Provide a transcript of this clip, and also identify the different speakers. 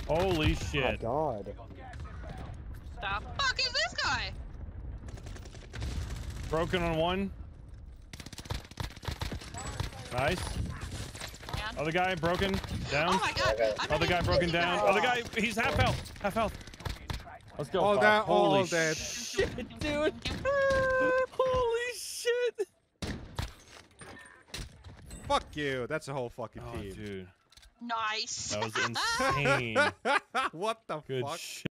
Speaker 1: Holy shit.
Speaker 2: Oh my god.
Speaker 3: The fuck is this guy?
Speaker 1: Broken on one. Nice.
Speaker 3: Man.
Speaker 1: Other guy broken down.
Speaker 3: Oh my god.
Speaker 1: Other guy broken down. Other guy, he's half health. Half health. Let's go.
Speaker 4: All
Speaker 1: Bob.
Speaker 4: that,
Speaker 1: Holy
Speaker 4: all dead.
Speaker 1: shit, dude. Holy shit.
Speaker 4: Fuck you. That's a whole fucking
Speaker 1: Oh,
Speaker 4: team.
Speaker 1: dude.
Speaker 3: Nice.
Speaker 1: That was insane.
Speaker 4: What the
Speaker 1: Good
Speaker 4: fuck?
Speaker 1: shit.